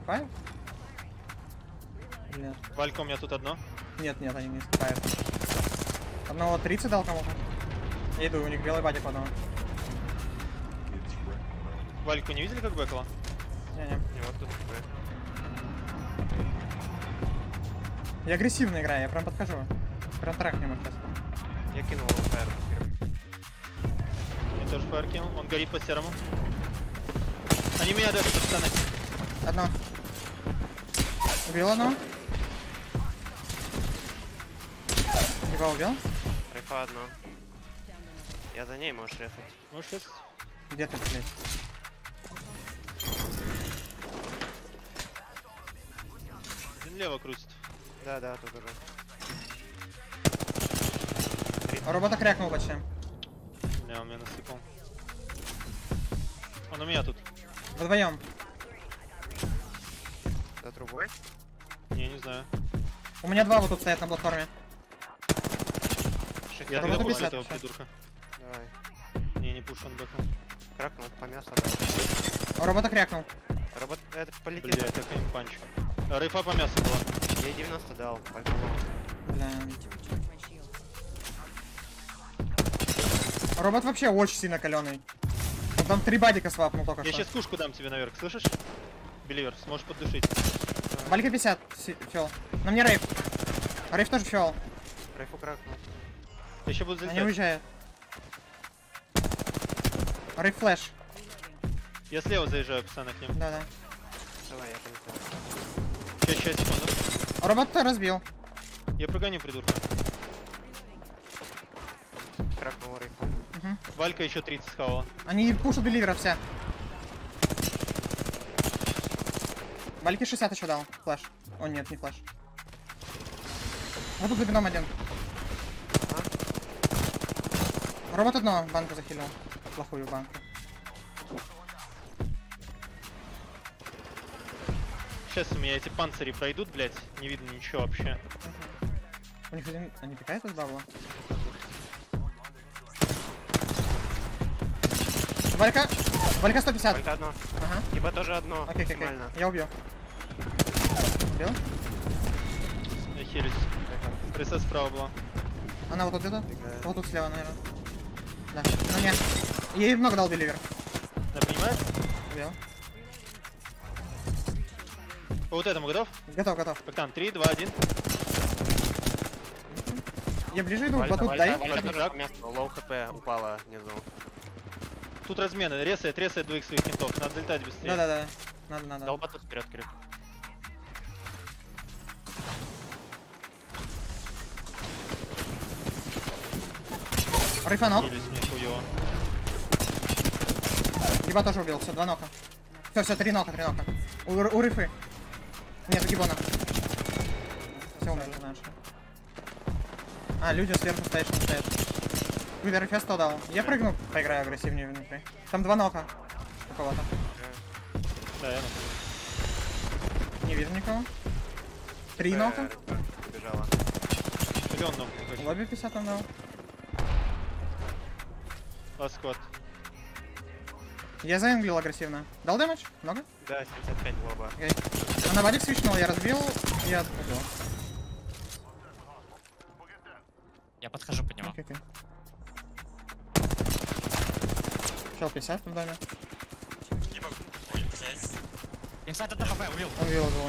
скупают? Нет. Валька у меня тут одно. Нет, они не скупают. Одного 30 дал кому-то. Я иду, у них белый бадик одного. Вальку не видели, как бэкала? Не-не. Не, вот тут бэк. Я агрессивно играю, я прям подхожу. Прям трахнем их сейчас. Я кинул его фаер. Я тоже фаер кинул. Он горит по серому. Они меня дают, пацаны. Одно. Убил одно. Его убил. Рейфа одно. Я за ней, можешь рефать. Можешь сейчас? Где ты, блядь? Один лево крутит. Да, тут уже. Робота крякнул почти. Не, он меня насыпал. Он у меня тут. Вдвоем. За трубой? Не знаю. У меня два вот тут стоят на платформе. Я Робота тогда пушу 50. этого придурка. Давай. Не пушу, он бэкнул. Кракнул по мясу, да. Робота крякнул. Робот, это полетел. Блядь, какой им панч. Рейфа по мясу была. Я 90 дал, поэтому... Бля. Робот вообще очень сильно каленый. Он там 3 бадика свапнул только Я что. сейчас кушку дам тебе наверх, слышишь? Беливер, сможешь поддушить. Валька 50, фиол. На мне рейв. Рейв тоже фиол. Рейфу кракнул. Я еще буду Они залетать. уезжают. Рейв флэш. Я слева заезжаю, пацаны, к ним. Да-да. Давай, я полетел. Сейчас, секунду. Робот разбил. Я прогоню придурка. Кракнул рейфу. Валька еще 30 схавала. Они пушат деливера все. Вальки 60 еще дал. Флэш. О, нет, не флэш. Вот тут за бином один. Робот одно банку захилил. Плохую банку. Сейчас у меня эти панцири пройдут, блять. Не видно ничего вообще. У них один... Они пикают из бабла? Валька! Валька 150. Только одно. Ага. Ибо тоже одно. Окей. Максимально. Я убью. Убил? Я хилюсь. Пресса справа была. Она вот тут где-то? Убегает. Вот тут слева, наверное. Да. Ну нет. Я ей много дал деливер. Она понимает? Убил. По вот этому готов? Готов. Бэктан, 3, 2, 1. Я ближе иду, Валька, батут Валька, дай. Валька тоже Так. по мясу. Лоу хп упала внизу. Тут размены. Ресает двоих своих кентов. Надо залетать быстрее. Да. Надо. Дал батут вперед, Крик. Рейфанок. Хилюсь мне хуёво. Гиба тоже убил, все, 2 нока. Все, 3 нока. У рифы. Нет, у гибона. Все умерли, знаешь. А, люди сверху стоят, что стоят. Выбер фест дал. Я прыгну, поиграю агрессивнее внутри. Там 2 нока. У кого-то. Да, я Не вижу никого. 3 нока. Бежала. Или он ног какой-то. Лобби 50 он дал. Ласкот. Я заинглил агрессивно. Дал дэмэдж? Много? Да, 75 лоба. Окей. Она вадик свичнул, я разбил. Я убил. Я подхожу под него. Окей. Чел 50 в доме. Не могу. Ой, блядь. Инсайд 1 хп, убил. Убил его.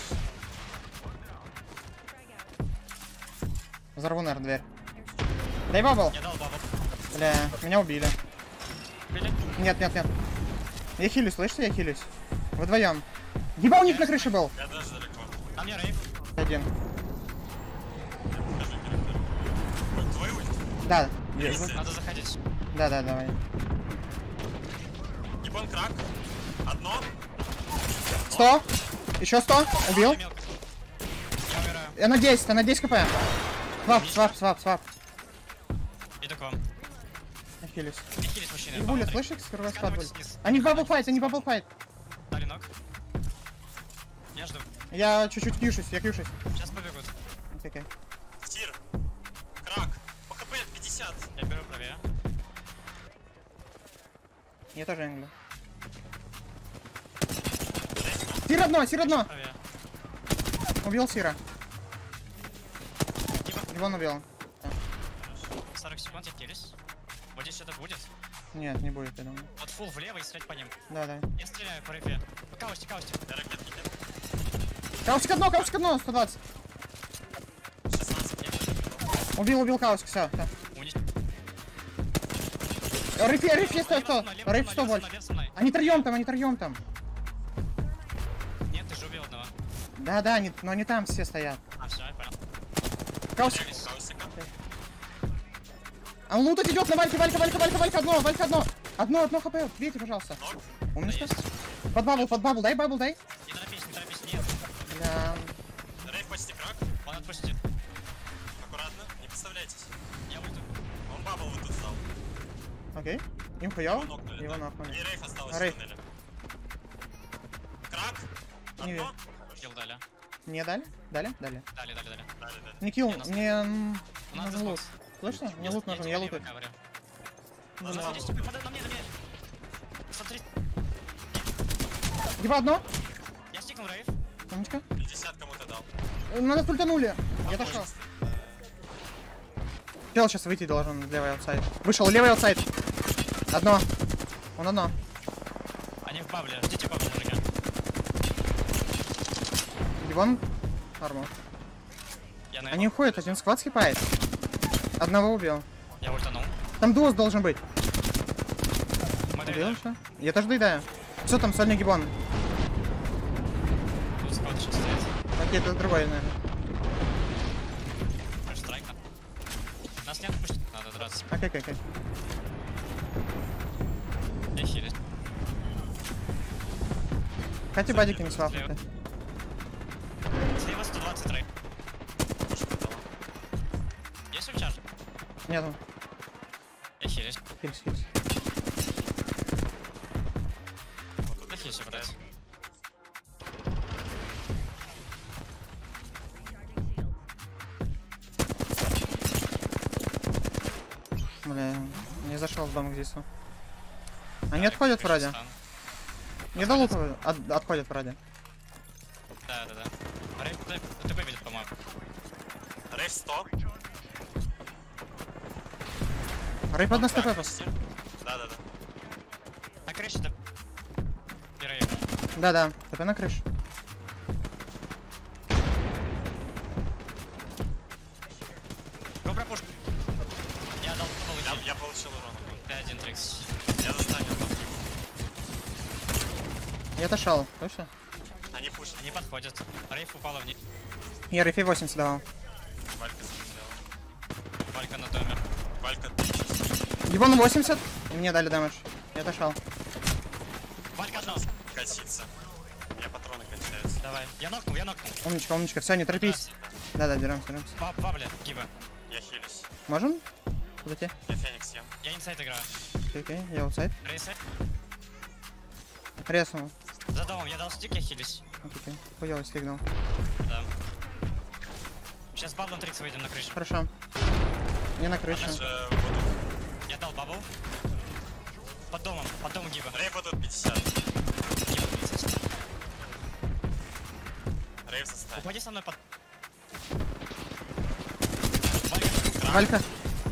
Взорву, наверное, дверь. Дай бабл. Я дал бабу. Бля, меня убили. Убили? Нет. Я хилюсь, слышите, я хилюсь. Вдвоем. Еба у них на крыше был. Я даже далеко. Там не рейв. Один. Твой ульт. Да. Надо заходить. Да, давай. Гибон крак. Одно. 100. Еще 100. Убил. Мелко. Я умираю. Она 10 кп. Свап. Иду к вам. Я хилюсь. Не хились, мужчины. Их булят, слышишь? Скоро спад будет. Скатывайтесь вниз. Они в бабл файт. Дали ног. Я жду. Я чуть-чуть кьюшусь. Сейчас побегут. Окей. Тир. Крак. По хп 50. Я беру правее. Я тоже инглю. Сир одно. Правее. Убил Сира. Гиба. Гибон убил. 40 секунд, я хилюсь. Вот здесь что-то будет. Нет, не будет, я думаю. Вот фул влево и стрелять по ним. Да. Я стреляю по рифе. Каусти. Каусик одно, 120. 16 нет. Убил Каусик, все. Риф, 100. Риф 100 больше. Они троем там. Нет, ты же убил одного. Да, но они там все стоят. Все, я понял. Каусик. Каусика. А он лутать идет на Вальке, Валька одно. Одно хп, бейте, пожалуйста. Умничка. Под бабл, дай. Не торопись, нет. Да. Рейв почти крак. Он отпустит. Аккуратно, не подставляйтесь. Я ульту. Он бабл вот тут стал. Окей. Им хуёво? Его нокнули, Его да. нокнули. И рейв остался Рейв. в туннеле. Крак. Не Одно. Килл дали. Не дали? Дали? Дали. Дали. Не килл, Не, нас- мне У нас нужен лут. Слышно? Мне лут нужен, я лутаю. Ну, да. смотри, на мне. Смотри, Гиба одно. я стикнул рейв. Умничка. 50 кому-то дал. Надо ультанули. Я дошел. Чел сейчас выйти должен, левый аутсайд. Вышел, левый аутсайд. Одно. Он одно. Они в бабле, ждите бабле, мужики. Гибон. Армор. Я на Они уходят, один сквад скипает. Одного убил. Я ультанул. Там дуос должен быть. Мы Убил доедаем. еще? Я тоже доедаю. Все там, сольный гибон. Тут склад еще стоит. Окей, это другой, наверное. Больше страйка. Нас не отпустит, надо драться. Окей. Я хилюсь. Хотя бадики не свапнуты. Слева 120 рейв. Есть ульчар? Нету. Я хилюсь. Хильс. Да хилюсь, брать. Бля, не зашел в дом здесь. Они отходят вроде. Не долутывают, отходят вроде. Да. Рейв, ты выведет, по-моему. Рейв 100. Рейп одна стп просто. Да. На крыше-то. И рейв. Да, ТП на крышу. Го пропушку. Я дал, получил. Я получил урон. 5-1 трикс. Я застанил. Я отошел, точно? Они пушат. Они подходят. Рейв упала вниз. Я рейфи 80 давал. Валька застряла. Валька на доме. Валька. Гибон 80, и мне дали дэмэдж. Я отошел. Валька одна. Косится. У меня патроны кончаются. Давай. Я нокнул. Умничка, все, не торопись. Да, деремся. Бабля, гиба. Я хилюсь. Можем? Подойти? Я Феникс ем. Я инсайд играю. Окей, я аутсайд. Рейсайд. Резнул. За домом я дал стик, я хилюсь. Окей, хуёвый стигнул. Да. Сейчас баблом трикс выйдем на крышу. Хорошо. Не на крыше. Я дал бабл. Под домом гиба. Рейв вот тут 50. Гиба 30. Рейв заставь. Уходи со мной под... Валька.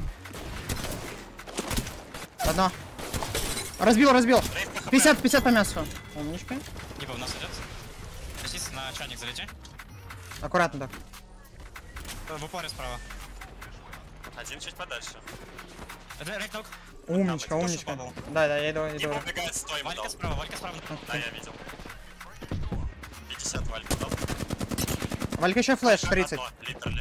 Одно. Разбил. 50 по мясу. Умничка. Гиба у нас идет. Здесь на чайник залети. Аккуратно так. В упоре справа. Один чуть подальше. Рейв нок. Умничка. Да, я иду. Убегает, стой, Валька справа. Да, я видел. 50 Валька дал. Валька еще флеш, 30. Литерали.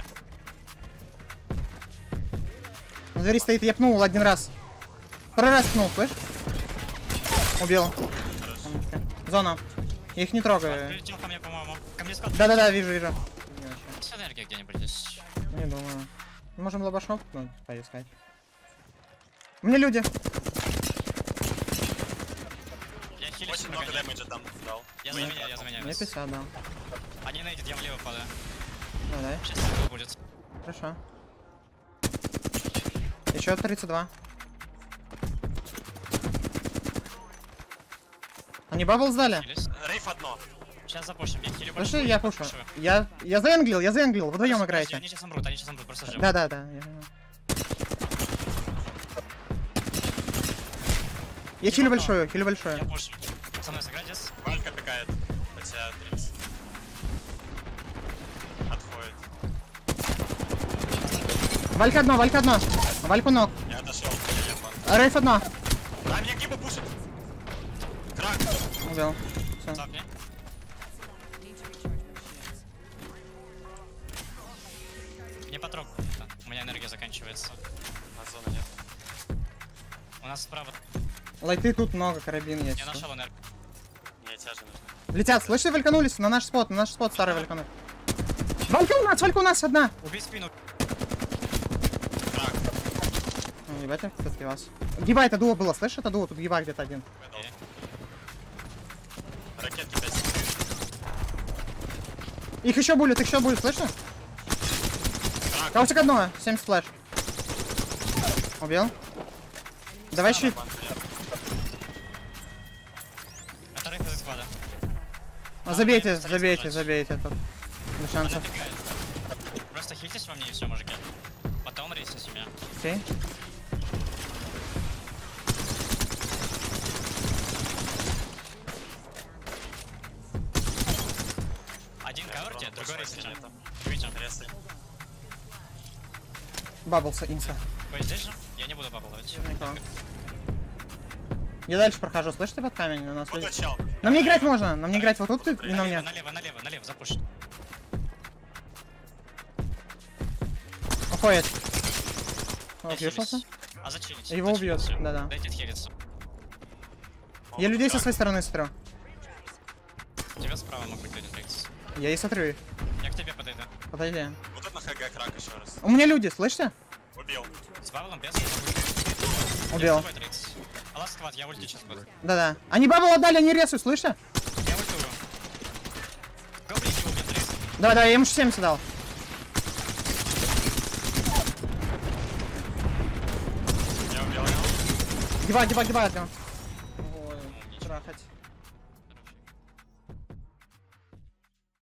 На двери стоит, я пнул один раз. Второй раз пнул, слышь? Убил. Зона. Я их не трогаю. Прилетел ко мне, по-моему. Ко мне скот. Да, вижу. С энергией где-нибудь здесь. Не думаю. Можем лобашов поискать. У меня люди. Я хилюсь. Очень много дэмэджа там дал. Я заменяю. Мне 50, да. Они найдут, я влево падаю. Давай. Сейчас это будет. Хорошо. Еще 32. Они бабл сдали? Рейф одно. Сейчас запушим. Я хилю Слушай, большую, я пушу. большую. Я заэнглил, вдвоем Подожди, играете. Они сейчас умрут, просто живы. Да, я понимаю. Я хилю большую, Я пушу. Со мной сыграй здесь. Валька пикает. Хотя 30. Отходит. Валька одно. Вальку ног. Я отошел. Я банк. Рейф одно. Да, меня гиба пушит. Крак. Убил. Всё. Запни. Не потрогай. У меня энергия заканчивается. А зона нет. У нас справа. Лайты тут много, карабин есть. Я нашел энергию. Мне тяжи нужно. Летят, слышите, вальканулись на наш спот, старый вальканул. Валька у нас одна. Убей спину. Крак. Ну, ебать, все-таки вас. Гиба это дуо было, слышишь, это дуо, тут гиба где-то один. Выдал. Ракетки 5 секунд. Их еще будет, слышно? Каусик одно, 70 флэш. Убил. Давай щит. Банк нет. Это рейф из склада. Забейте тут. Без Она шансов. бегает. Просто хитись во мне и все, мужики. Потом рейсись у меня. Окей. Один каверте, другой рейсись. Нету. Видите? Ресай. Бабблса, инса. Вы здесь же? Я не буду бабловать. Никого. Я дальше прохожу, слышите, под камень на нас Вот лезет? чел. Нам не играть можно, нам не играть вот тут и на мне. Налево, запушь. Уходит. О, Отхились. въешался? А зачинить? Его убьет, Всё. да-да. Дайте отхилиться. Я людей со своей стороны смотрю. Тебя справа могут быть рейс. Я и смотрю их. Я к тебе подойду. Подойди. Вот тут на ХГ крак еще раз. У меня люди, слышите? Убил. С баблом без. Убил. Аллах сквад, я ульти сейчас буду. Да-да. Они бабл отдали, они ресут, слышите? Я ультую. Гоблинки убьет рейс. Да, я ему 70 дал. Я убил. Гиба от него. Ой, трахать.